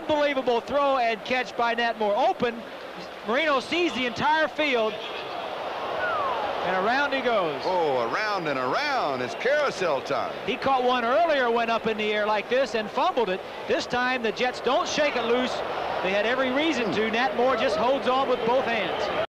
Unbelievable throw and catch by Nat Moore. Open. Marino sees the entire field. And around he goes. Oh, around and around. It's carousel time. He caught one earlier, went up in the air like this and fumbled it. This time the Jets don't shake it loose. They had every reason to. Nat Moore just holds on with both hands.